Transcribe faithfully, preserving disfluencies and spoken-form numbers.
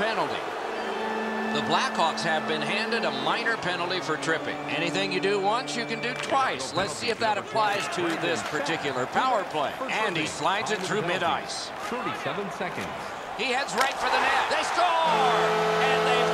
penalty. The Blackhawks have been handed a minor penalty for tripping. Anything you do once, you can do twice. Let's see if that applies to this particular power play. And he slides it through mid-ice. thirty-seven seconds. He heads right for the net. They score! And they